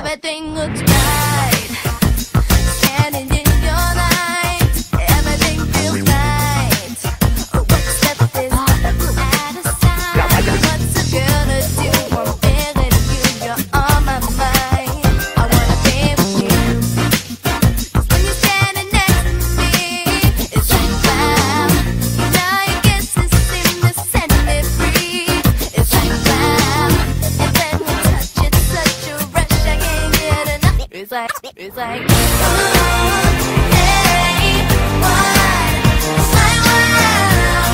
Everything looks right. Standing in your light, everything feels right. What's left is out of sight. What's a girl to do? I'm feeling you, you're on my mind. I wanna be with you. 'Cause when you're standing next to me, it's like wow. You know your kisses seem to set me free. It's like wow. And then we touch, it's such a rush, I can't get enough. It's like, ooh, hey, why? It's like wow.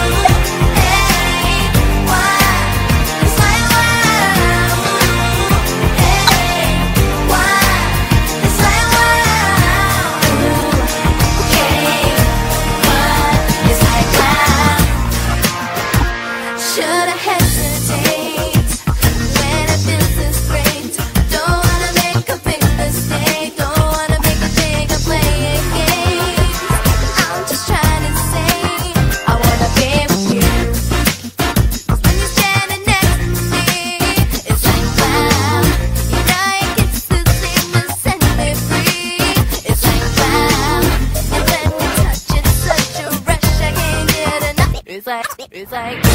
Hey, why? It's like wow. Hey, why? It's like wow. Hey, why? It's like wow. Should I hesitate when it feels this great? Don't wanna make a big mistake. Don't wanna make a big and play a game. I'm just trying to say I wanna be with you. 'Cause when you're standing next to me, it's like wow. You know your kisses seem to set me free. It's like wow. And when we touch, it's such a rush, I can't get enough. It's like ooh,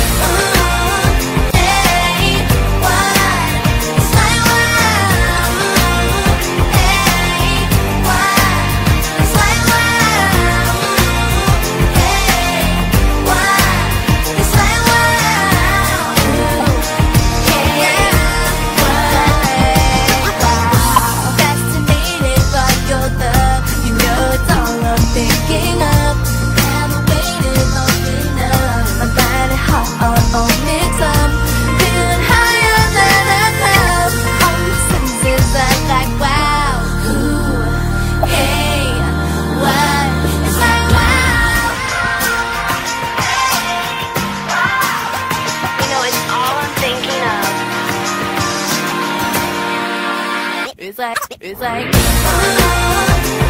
hey, why? It's like wow. Hey, why? It's like wow. Hey, why? It's like wow. Yeah, wow. Fascinated by your love, you know it's all I'm thinking of. Haven't waited long enough. My body hot on mix up, feeling higher than a cloud. All my senses are like wow. Ooh, hey, what? It's like wow. You know it's all I'm thinking of. It's like ooh.